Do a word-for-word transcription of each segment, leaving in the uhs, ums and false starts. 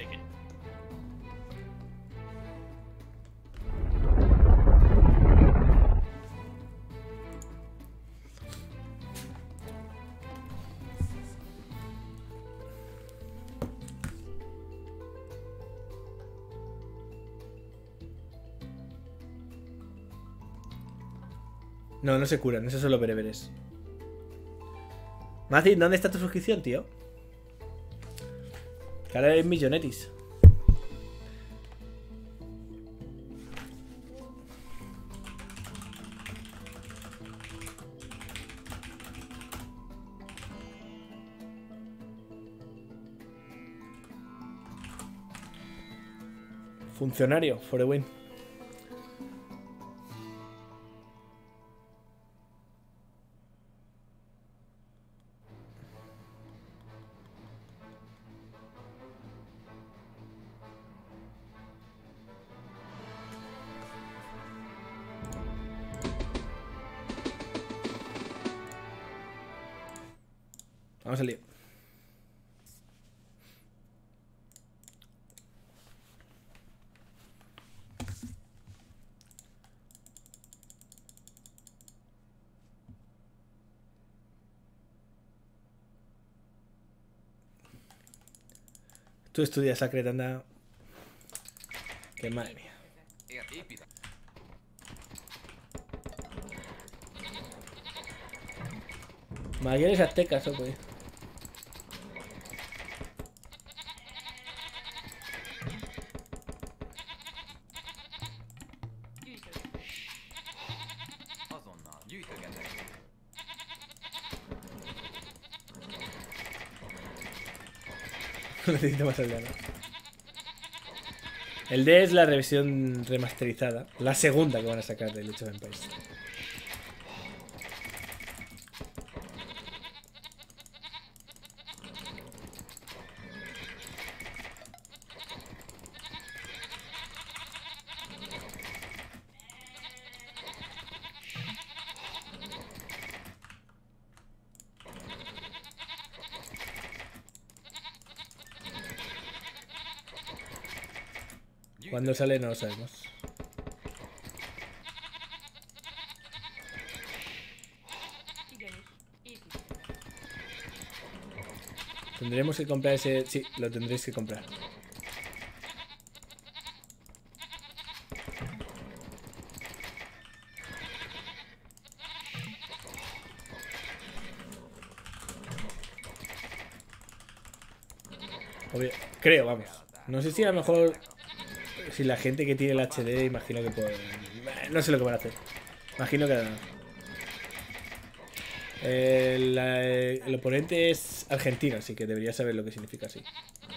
take it. No, no se curan, eso solo bereberes. Mazin, ¿dónde está tu suscripción, tío? Que ahora eres millonetis. Funcionario, for the win. Vamos al lío. Tú estudias Sacred, anda. Que madre mía. Mayores aztecas, ok. Necesito más aldeano. El D es la revisión remasterizada. La segunda que van a sacar de Age of Empires. Cuando sale no lo sabemos. Tendremos que comprar ese... Sí, lo tendréis que comprar. Obvio. Creo, vamos. No sé si a lo mejor... Si la gente que tiene el H D, imagino que puede... No sé lo que van a hacer. Imagino que... El, el oponente es argentino, así que debería saber lo que significa así.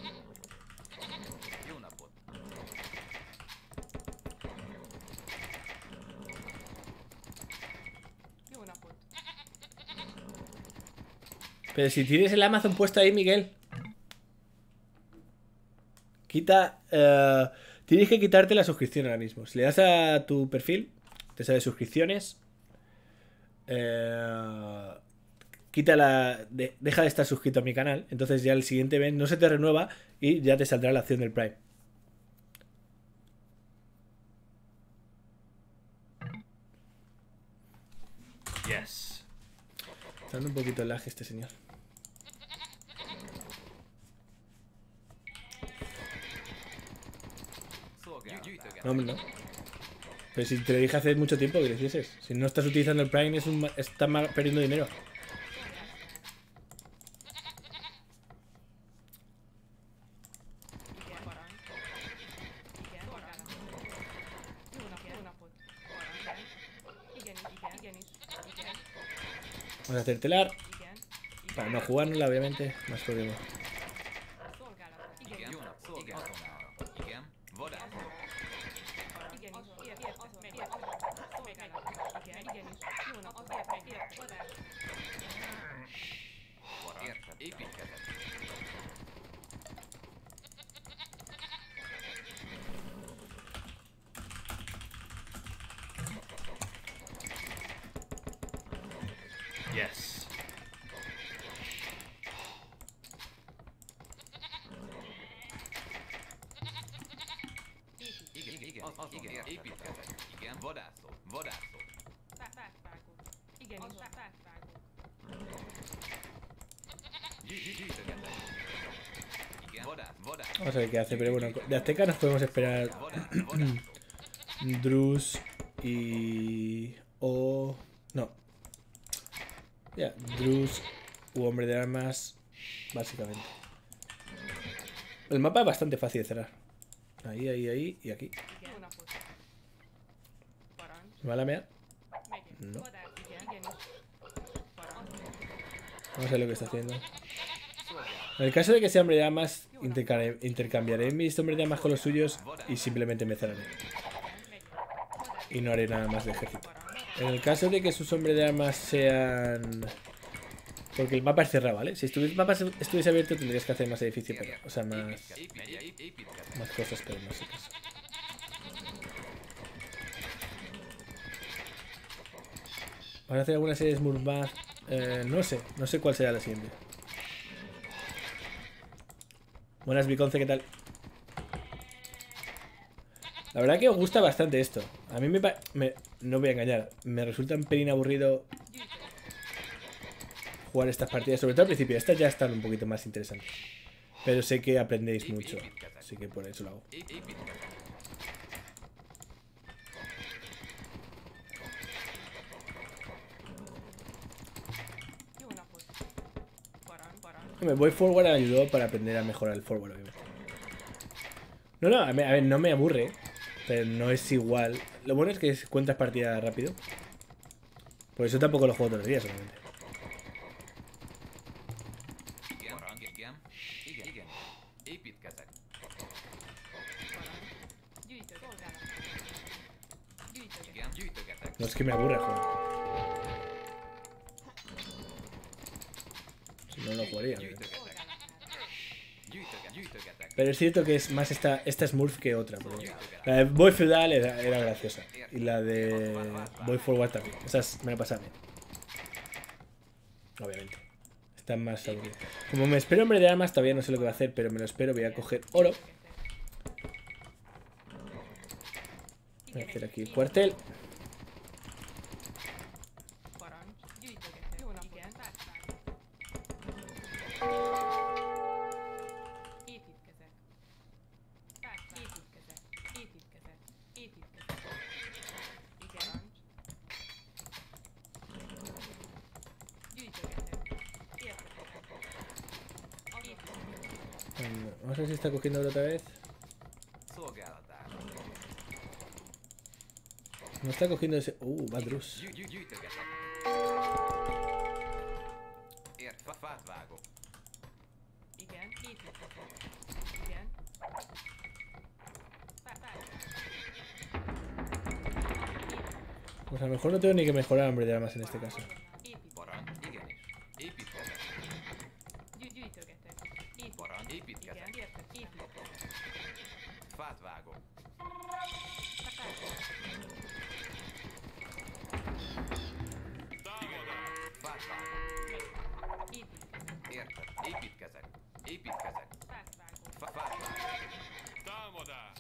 Pero si tienes el Amazon puesto ahí, Miguel. Quita... Uh, tienes que quitarte la suscripción ahora mismo. Si le das a tu perfil, te sale suscripciones. Eh, quita la... De, deja de estar suscrito a mi canal. Entonces ya el siguiente mes no se te renueva y ya te saldrá la opción del Prime. Yes. Está dando un poquito de lag este señor. No, hombre, no. Pero si te lo dije hace mucho tiempo que lo hicieses. Si no estás utilizando el Prime, es un, estás perdiendo dinero. Vamos a hacer telar. Para no jugárnosla, obviamente. Más problema. Yes. Építkezek. Igen. Vadászok. Vadászok. Fákvágó. Igen, is fákvágó. Gyű- Gyűjtögetek. Igen. Vadász. Vadász. Vamos a ver qué hace, pero bueno, de Azteca nos podemos esperar Vadász. Vadászok. Drus y... o... no. Ya, Drus u Hombre de Armas, básicamente. El mapa es bastante fácil de cerrar. Ahí, ahí, ahí y aquí. Jó napot. Parancs. ¿Me va a lamear? Megyek. No. Vadász. Igen, igen is. Parancs. Vamos a ver lo que está haciendo. En el caso de que sea Hombre de Armas, interca- intercambiaré mis Hombres de Armas con los suyos y simplemente me cerraré. Megyek. Vadász. Y no haré nada más de ejército. Parancs. En el caso de que sus Hombres de Armas sean... Porque el mapa es cerrado, ¿vale? Si estuviese, el mapa estuviese abierto tendrías que hacer más edificio, pero... O sea, más, Építkezek. Építkezek. más cosas, pero no sé qué es. ¿Van a hacer alguna serie de Smurfbath? Eh, no sé, no sé cuál será la siguiente. Buenas, Viconce, ¿qué tal? La verdad que os gusta bastante esto. A mí me, pa- me no voy a engañar, me resulta un pelín aburrido jugar estas partidas, sobre todo al principio. Estas ya están un poquito más interesantes. Pero sé que aprendéis mucho, así que por eso lo hago. Építkezek. Jó napot. Parancs. Parancs. Me voy forward ayudó para aprender a mejorar el forward, obviamente. No, no, a ver, a ver, no me aburre, pero no es igual. Lo bueno es que cuentas partidas rápido. Por eso tampoco lo juego todos los días, obviamente. Igen. Igen. Igen. Igen. Építkezek. Gyűjtök. Szolgálat. Gyűjtök. Igen. Gyűjtögetek. No es que me aburra, joder. Si no lo jugaría. Pero... Gyűjtögetek. Gyűjtöget. Gyűjtögetek. pero es cierto que es más esta, esta Smurf que otra. Porque la de Boy Feudal era, era graciosa. Y la de Boy Forward también. Esas me la pasaba bien. Obviamente. Están más aburridas. Como me espero Hombre de Armas, todavía no sé lo que va a hacer, pero me lo espero. Voy a coger oro. Voy a hacer aquí el cuartel. Parancs. Gyűjtögetek. Jó napot. Igen. Fákvágó. Építkezek. Fákvágó. Építkezek. Építkezek. Építkezek. Igen. Parancs. Gyűjtögetek. Értekezek. Építkezek. Vamos a ver si está cogiendo oro otra vez. Szolgálatára. No está cogiendo ese... Uh, va Drus. Gyű- gyű- Gyűjtögetek. Ért. Fa- Fát vágok. Igen. Építkezek. Igen. Fákvágó. Pues a lo mejor no tengo ni que mejorar Hombre de Armas en este caso. Épít. Parancs. Igenis. Építkezek. Gyű- Gyűjtögetek. Épít. Parancs. Építkezek. Igen. Értek. Építkezek. Fát vágok. Fát vágok. Építkezek. Érted. Építkezek. Építkezek. Fákvágó. Fa- Fát vágok. Támadás!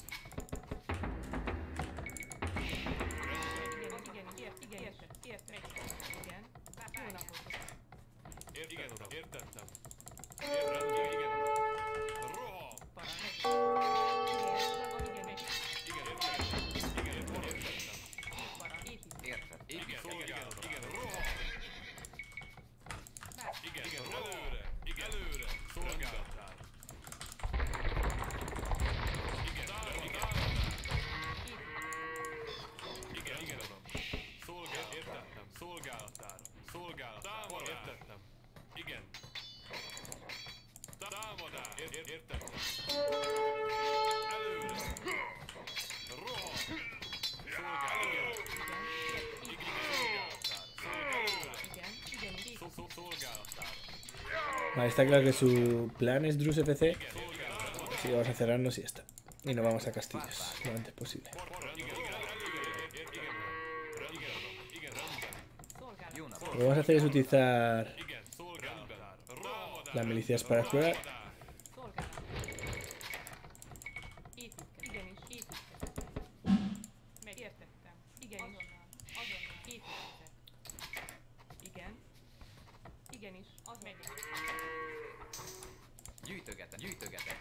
Igen, igen, ért, igen, értek, értek. Igen. Jó napot. Ért, igen, uram, értettem. Ért, rendben, igen, uram. Roham! Parancs. Igen, igen, Igen, értettem. Igen, értettem, értettem. parancs. Épít. Érted. Igen, Építkezek. igen, uram, igen, roham! Igen, igen, előre, igen, előre, szolgálatára. Igen, támadás! Igen, igen, uram. Szolgálat, értettem, szolgálatára, szolgálatára. Támadás! Értettem. Igen. Támadás! Ért, ért, értettem. Előre! Roham! Szolgálat, igen. Igen, szolgálatára. Szolgálatára. Igen, igen, épít. Szó- szó- Szolgálatára. Vale, está claro que su plan es Drus F C. Así que vamos a cerrarnos y ya está. Y nos vamos a castillos lo antes posible. Szolgálat. Jó napot. Lo que vamos a hacer es utilizar Igen, szolgálatára. Támadás! las milicias para explorar. Szolgálat. Építkezek. Igen is, építkezek. Meg Igenis, az megy. Gyűjtögetek, gyűjtögetek.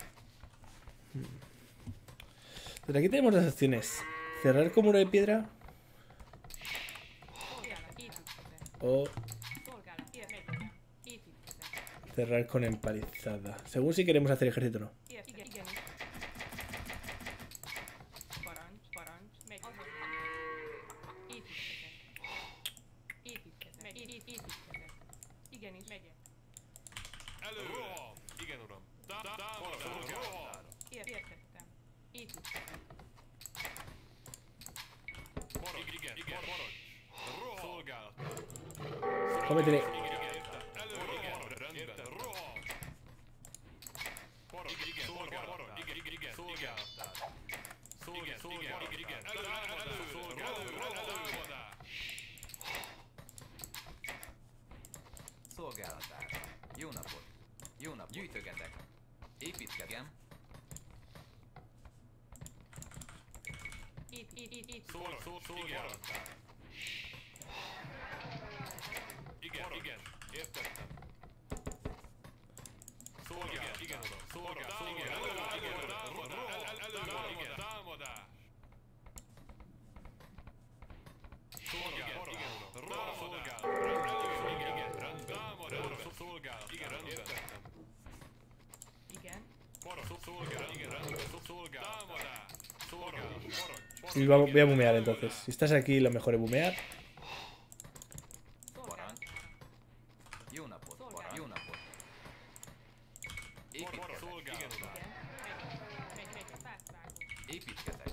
Pero aquí tenemos las opciones. Cerrar con muro de piedra Szolgálat, építkezet. o Szolgálat, ér, megy. Építkezet. cerrar con empalizada. Según si queremos hacer ejército o no. Ér, igen, igenis. Parancs, parancs, megy. Azon. Építkezet. Építkezet. Megy, ép- építkezet. Igenis, megyek. Előre! Roham! Igen, uram. Tá- tá- Támadás! Roham! Ér, értettem. Építkezet. Parancs! Igen, igen, parancs! Roham! Szolgálat! Cómetele. Igen, értem. Előre! Igen, rendben. Roham! Parancs! Igen, szolgálat! Parancs! Igen, igen, igen, szolgálattár! Szolgálat! Szolgálat! Igen, igen. Előre! Előre! Szolgálat! Támadás! Szolgálatára. Jó napot. Jó nap. Gyűjtögetek. Építkezem. Ép, ép, ép, ép. Szól, szól, szolgálattár! Igen, igen, értettem. Szolgálat, igen, uram. Szolgálat, igen, előre, igen, támadás, előre, igen, támadás. Szolgálat, igen, uram. Roha, szolgálat, előre, igen, igen, rendben, támadás, szolgálat, igen, értettem. Igen. Parancs, szolgálat, igen, rendben, szolgálat, támadás, szolgálat, parancs, Y vamos- voy a bumear entonces. Si estás aquí, lo mejor es bumear. Parancs. Jó napot. Parancs. Jó napot. Építkezek. szolgálat, igen, uram. Igen. Megy, megy, megy. Fátvágó. Építkezek.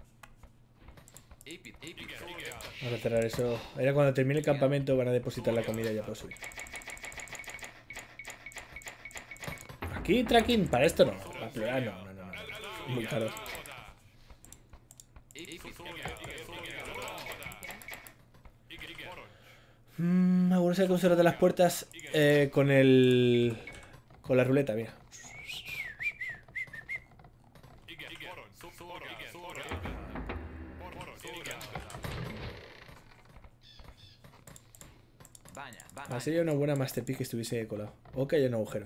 Épít, épít, szolgálat. Vamos a cerrar eso. Ahora cuando termine el campamento van a depositar la comida y ya puedo subir. Aquí tracking, para esto no. Para pelear no, no, no, no. Muy caro. Épít, Szolgálat, igen, szolgálat, támadás. Igen, igen, parancs. Mmm, algunos se conservan las puertas eh, con el. Con la ruleta, mira. Igen, igen, parancs, szó- szolgálat, igen, szolgálat, parancs, szolgálat. Bánya, bánya. Ahora sería una buena masterpiece que estuviese colado. O que haya un agujero.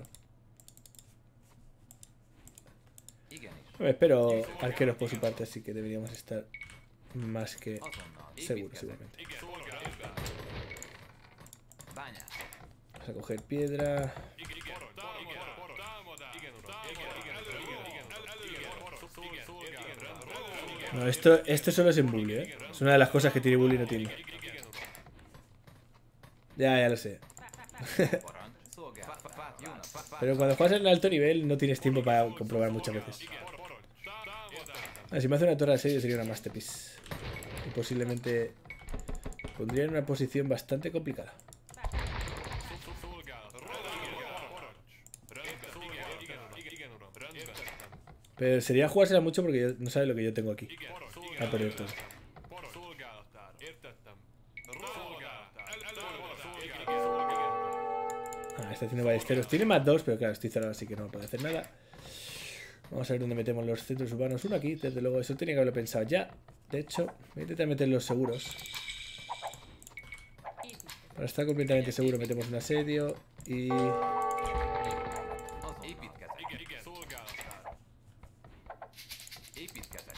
Igenis. Me espero arqueros por su parte, así que deberíamos estar más que Azonnal. seguros, Építkezek. seguramente. Igen, szolgálat. Bánya. Vamos a coger piedra. Igen, igen, támadás, parancs, támadás. Igen, uram. Igen, igen, előre, igen, előre, parancs, szol- szolgálat, rendben, igen, No, esto, esto solo es en Bully, ¿eh? Es una de las cosas que tiene Bully y no tiene. igen, igen, uram. Ya, ya lo sé. Parancs. Szolgálat. Fát, fát, jó nap. Fát, fát. Pero cuando juegas en alto nivel no tienes tiempo para comprobar muchas veces. Igen, parancs, tá- támadás. Ah, si me hace una torre de asedio sería una masterpiece. Y posiblemente pondría en una posición bastante complicada. Szol- szolgálat, rendben, parancs. Rendben, szolgálat, igen, uram. Igen, igen, uram. Rendben. Értettem. Pero sería jugársela mucho porque yo- no sabe lo que yo tengo aquí. Igen, A perder todo. parancs, szolgálatára. Értettem. Szolgálatára. El- előre, szolgálat, igen, szolgálat. Ah, está haciendo ballesteros. Tiene más dos, pero claro, estoy cerrado así que no puedo hacer nada. Vamos a ver dónde metemos los centros urbanos. Uno aquí, desde luego. Eso tenía que haberlo pensado ya. De hecho, voy a intentar meter los seguros. Para estar completamente seguro metemos un asedio y... Az építkezek. Igen, igen, szolgálatára. Építkezek.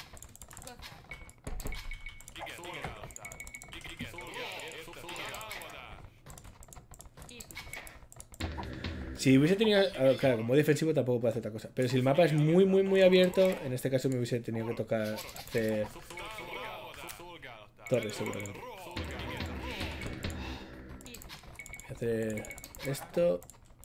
Igen, szolgálatára. Igen, igen, szolgálat, értettem. Támadás. Si hubiese tenido... ah, claro, como defensivo tampoco puedo hacer otra cosa. Pero si el mapa es muy, muy, muy abierto, en este caso me hubiese tenido que tocar hacer Szolgálat, szolgálatára. torres seguramente. Voy a hacer esto.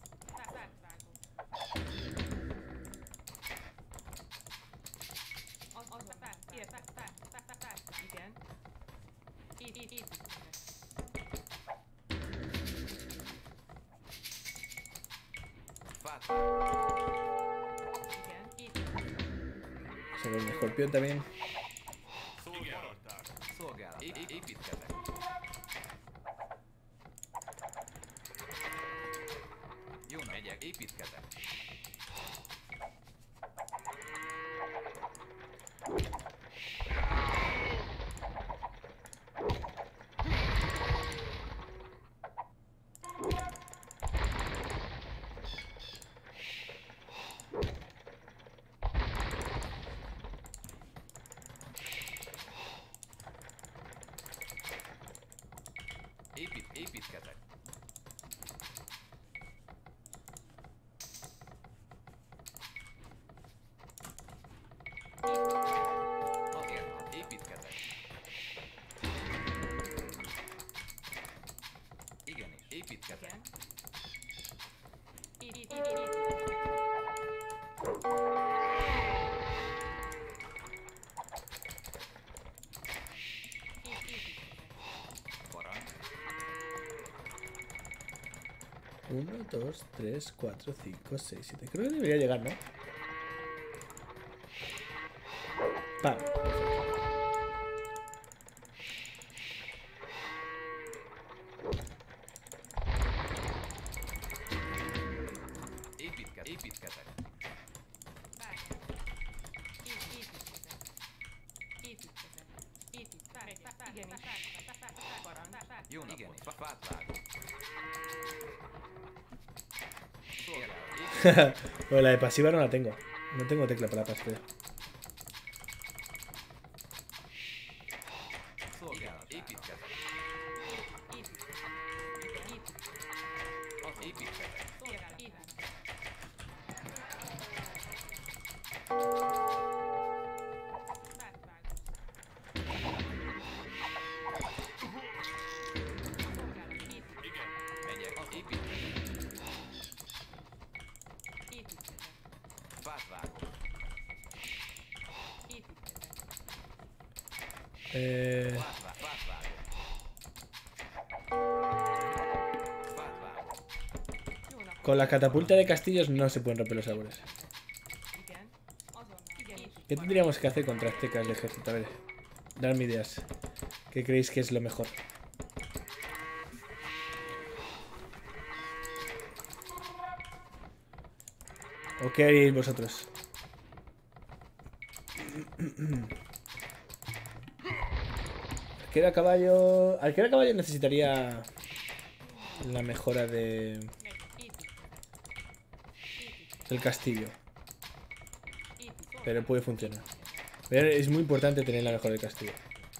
Igen. Így, így, így. Fát. Igen, így. Saco un escorpión también. Szolgálatára. Szolgálat. É- é- építkezek. Jó nap. Megyek. Építkezek. Épít, építkezek. Azért, építkezek. Igenis, építkezek. Igen. Itt, itt, itt, itt. Parancs. uno, dos, tres, cuatro, cinco, seis, siete. Creo que debería llegar, ¿no? Vale. Építkezek. Építkezek. Jó napot. Igenis, fá- fát vágok. Szolgálat. Bueno, la de pasiva no la tengo. No tengo tecla para pasiva. Szolgálat. Építkezek. Az építkezek. Megyek. Az építkezek. Fát vágok. Eh, Fát vágok. Fát vágok. Fát vágok. con la catapulta de castillos no se pueden romper los árboles. ¿Qué tendríamos que hacer contra aztecas de ejército? A ver, dadme ideas. ¿Qué creéis que es lo mejor? ¿O qué haríais vosotros? Arquero a caballo... Arquero a caballo necesitaría la mejora de... del castillo. Pero puede funcionar. Pero es muy importante tener la mejora del castillo.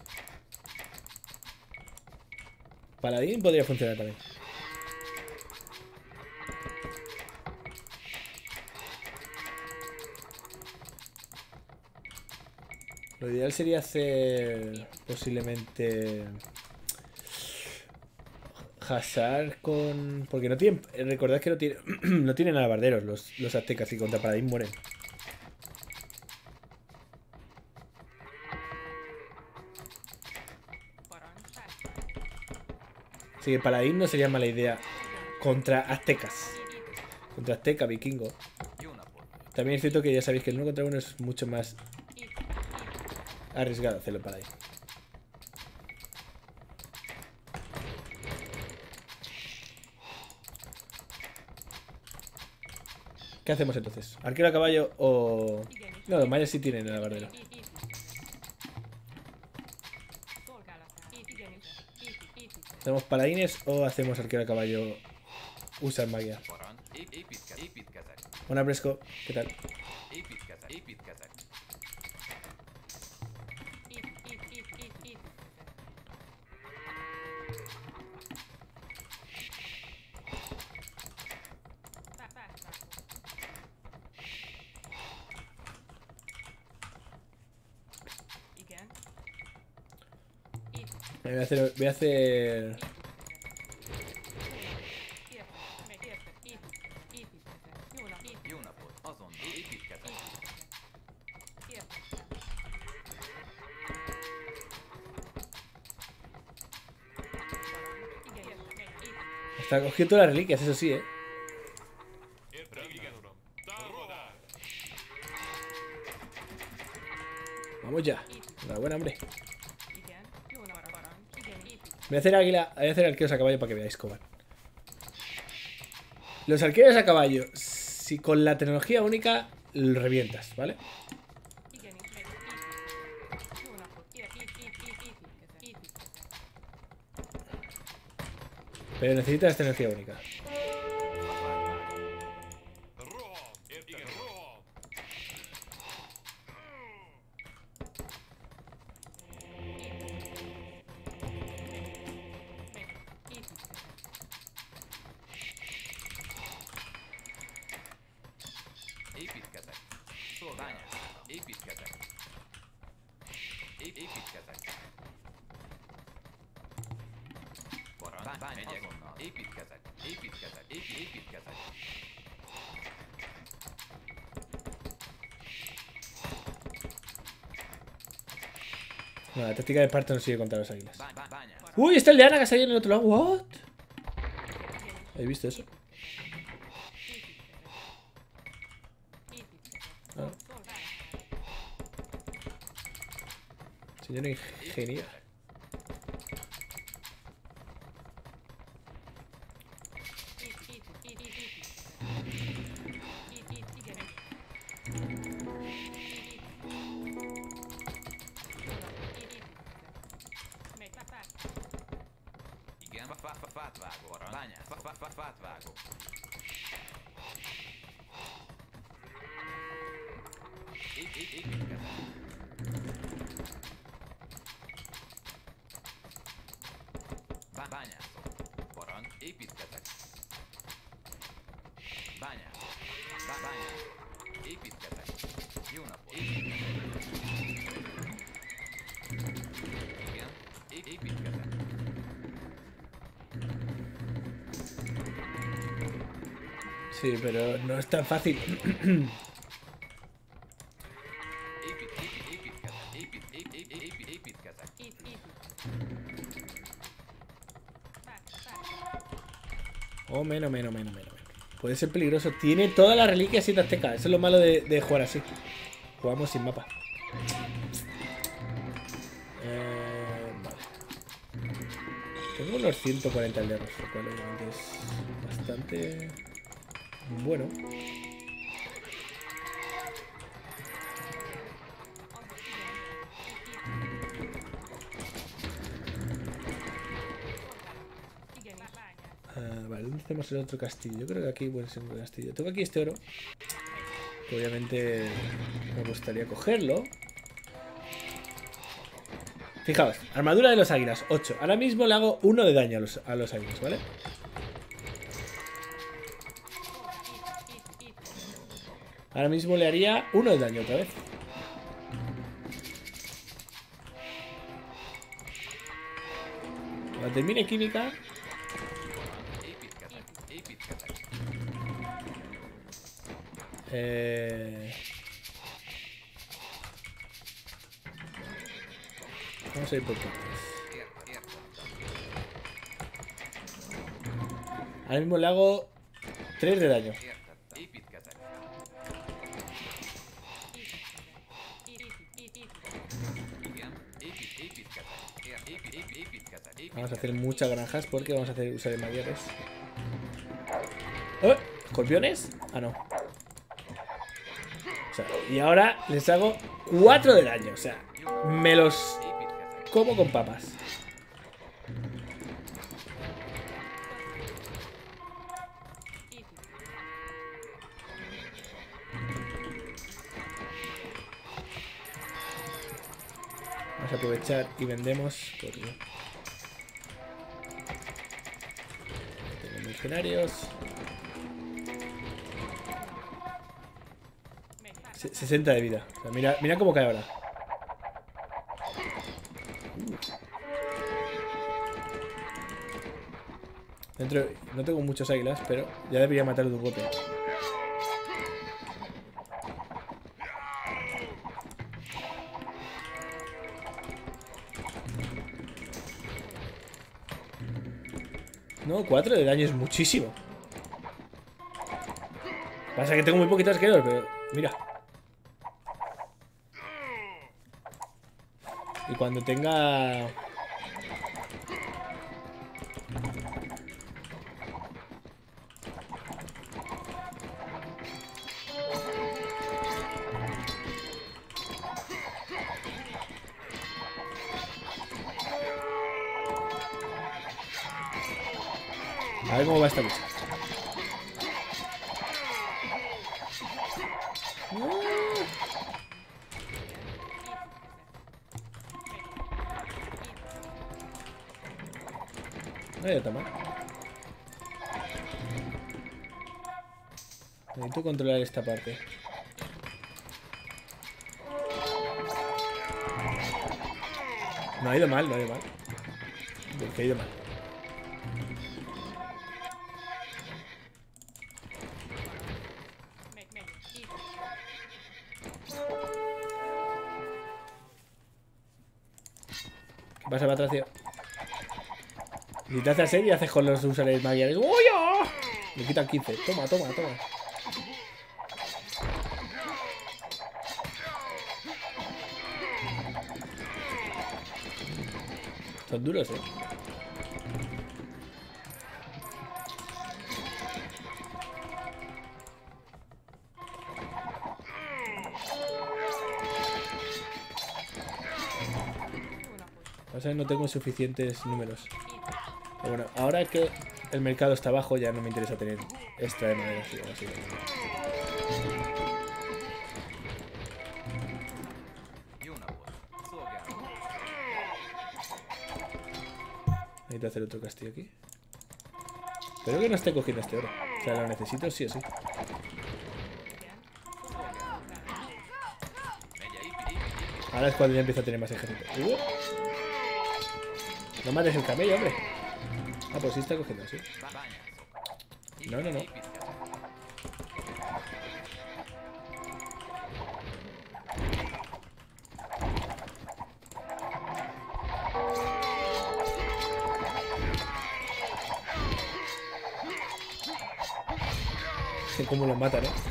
Paladín podría funcionar también. Lo ideal sería hacer posiblemente Hasar con... Porque no tienen... Recordad que no tienen, no tienen alabarderos los, los aztecas y contra Paladín mueren. Así que Paladín no sería mala idea contra aztecas. Contra azteca, vikingo. Jó napot. También es cierto que ya sabéis que el uno contra uno es mucho más arriesgado hacerlo para ahí. ¿Qué hacemos entonces? ¿Arquero a caballo o...? No, los mayas sí tienen el albardero. ¿Hacemos paladines o hacemos arquero a caballo? Usan magia. Parancs. Ép- építke- építkezek. Hola, Bresco. ¿Qué tal? Építkezek. Építkezek. Voy a hacer... Voy a hacer... Jó napot. Azon. Építkezek. Está cogiendo todas las reliquias, eso sí, ¿eh? Értem, igen, uram. Támadás! Vamos ya. Enhorabuena, hombre. Voy a hacer águila, voy a hacer arqueros a caballo para que veáis cómo van. Los arqueros a caballo, si con la tecnología única lo revientas, ¿vale? Pero necesitas tecnología única. Roham! Értem, roham! Bány azonnal. Építkezek. Építkezek. Ép- építkezek. No, la táctica de parto no sigue contra los águilas. Bány, bány, bánya. Uy, está el de Ana que está ahí en el otro lado. What? ¿Habéis visto eso? Ah. Señor ingeniero. Igen, fa- fa- fa- fát vágó. Arany. Bánya. Fa- fa- fa- fát vágó. Ép- ép- építkezek. Bá- Bányászok. Parancs. Építkezek. Bányász. Bá- Bányász. Építkezek. Jó napot. Építkezek. Igen. Ép- építkezek. Sí, pero no es tan fácil. Épít, épít, építkezek. Épít, ép- ép- ép- ép- építkezek. Oh, menos, menos, menos, menos. Puede ser peligroso. Tiene todas las reliquias siete aztecas. Eso es lo malo de, de jugar así. Jugamos sin mapa. Eh, vale. Tengo unos ciento cuarenta aldeanos, lo cual obviamente es bastante bueno. Ah, vale, ¿dónde tenemos el otro castillo? Yo creo que aquí puede ser un castillo. Tengo aquí este oro, que obviamente me gustaría cogerlo. Fijaos, armadura de los águilas, ocho. Ahora mismo le hago uno de daño a los, a los águilas, ¿vale? Ahora mismo le haría uno de daño otra vez. Cuando termine química... Építkezek. Építkezek. Eh... Vamos a ir por partes. Ért- értem. Ahora mismo le hago tres de daño. Értettem. Építkezek. Igen. Épít, építkezek. Ért- ép- ép- építkezek. Építkezek. Vamos a hacer muchas granjas porque vamos a hacer usar de mayores. ¡Oh! ¿Escorpiones? Ah, no. O sea, y ahora les hago cuatro de daño. O sea, me los Építkezek. como con papas. Vamos a aprovechar y vendemos. Porque... tengo mercenarios. Se- sesenta de vida. O sea, mira, mira cómo cae ahora. Dentro, no tengo muchos águilas, pero ya debería matarlo de un golpe. No, cuatro de daño es muchísimo. Pasa que tengo muy poquitos arqueros, pero mira. Y cuando tenga... A ver cómo va esta lucha. No hay otra más. Necesito controlar esta parte. No ha ido mal, no ha ido mal. ¿Por qué ha ido mal? Megy, megyünk. Építkezek. ¿Qué pasa, Patracio? Si te haces y haces con los usuarios magiares. ¡Oh, ya! Me quitan quince. Toma, toma, toma. Son duros, eh. O sea, no tengo suficientes números. Pero bueno, ahora que el mercado está bajo, ya no me interesa tener extra de madera. Así, así. Necesito hacer otro castillo aquí. Espero que no esté cogiendo este oro. O sea, lo necesito sí o sí. Ahora es cuando ya empiezo a tener más ejército. Uh. No mates el camello, hombre. Ah, pues sí está cogiendo, sí. No, no, no. Cómo los matan, ¿eh?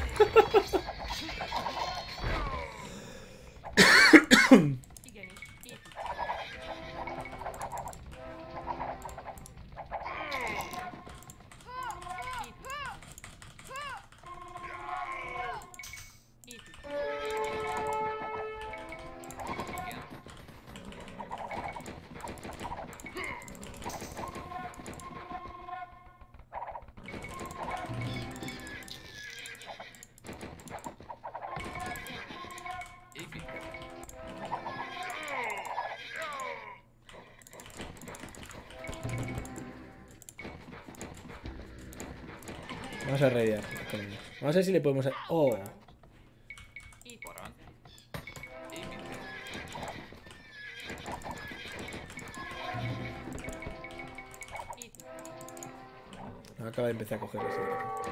Vamos a raidear. Vamos a ver si le podemos... ¡Oh! Acaba de empezar a coger eso.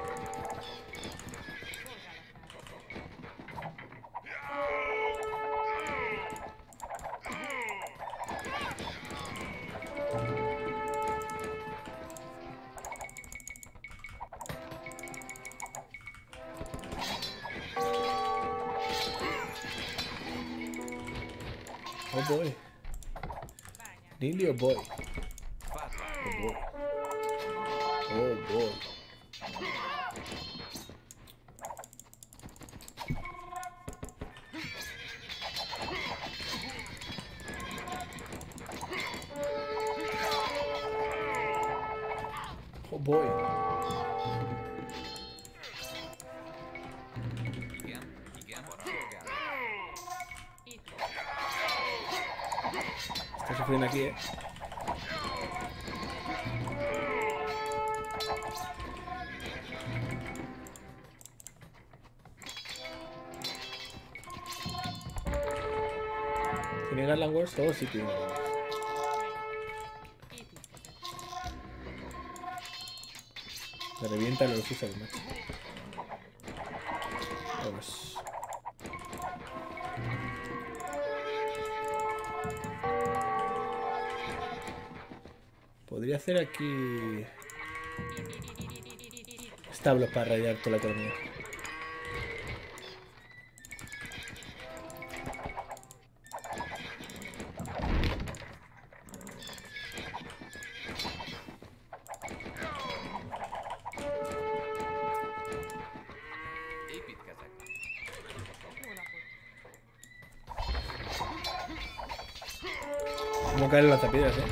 Oh boy. Nearly a boy. Oh boy. Oh boy. Oh boy. Está sufriendo aquí, eh. ¿Tiene Garland Wars? Oh, sí tiene. Le revienta los usa el macho. Vamos. Podría hacer aquí establos para rayar toda la economía. Como caen las lanzapiedras, eh.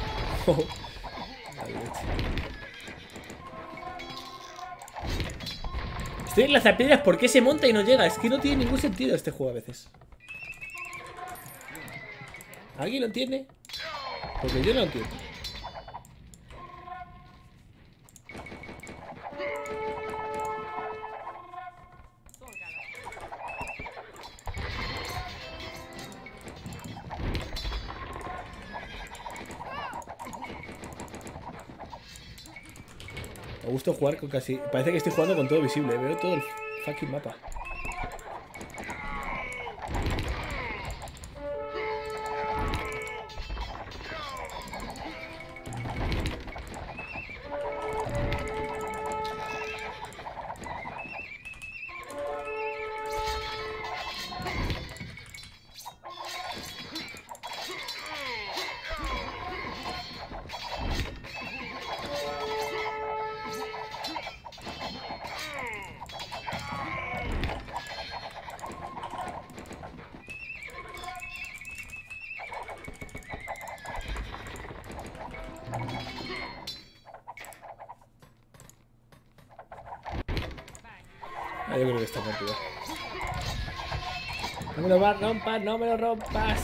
Estoy en lanzapiedras, ¿por qué se monta y no llega? Es que no tiene ningún sentido este juego a veces. ¿Alguien lo entiende? Porque yo no lo entiendo. Me gusta jugar con casi... Parece que estoy jugando con todo visible. Veo todo el fucking mapa. Ah, yo creo que está muerto ya. No me lo rompas, no me lo rompas.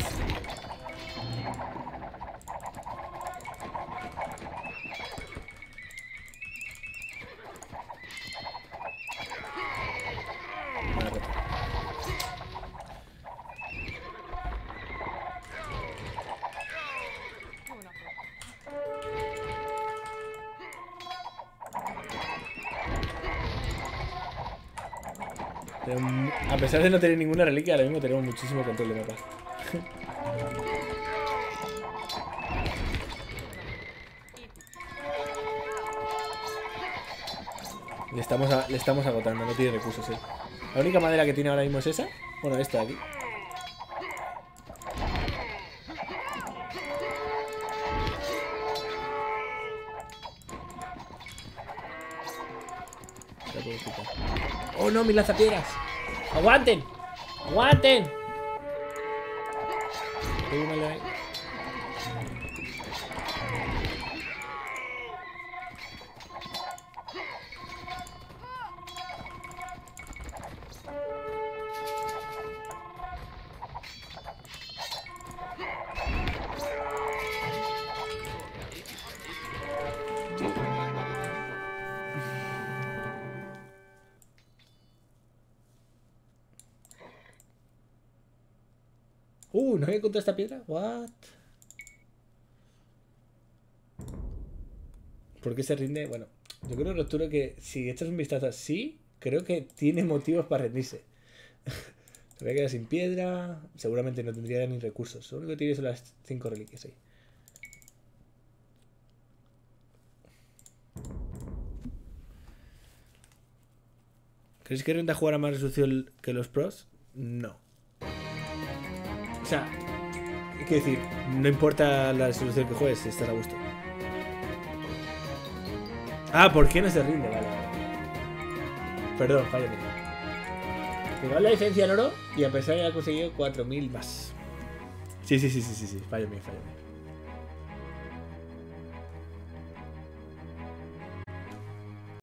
Me lo roto. Jó napot. Tenemos- A pesar de no tener ninguna reliquia, ahora mismo tenemos muchísimo control de mapa. Le estamos, a- le estamos agotando, no tiene recursos, eh. La única madera que tiene ahora mismo es esa. Bueno, esta de aquí. La puedo quitar. ¡Oh no, mis lanzapiedras! ¡Aguanten! ¡Aguanten! Tengo una ahí. Uh, ¿no había encontrado esta piedra? What? ¿Por qué se rinde? Bueno, yo creo, Ruptura, que si echas un vistazo así, creo que tiene motivos para rendirse. Se voy a quedar sin piedra. Seguramente no tendría ni recursos. Lo único que tiene son las cinco reliquias ahí. ¿Crees que renta jugar a más resolución que los pros? No. O sea, quiero decir, no importa la resolución que juegues, si estás a gusto. Ah, ¿por qué no se rinde? Vale, vale. Perdón, fallo mío. Igual la diferencia en oro y a pesar de haber conseguido cuatro mil más. Sí, sí, sí, sí, sí, sí, fallo mío, fallo mío.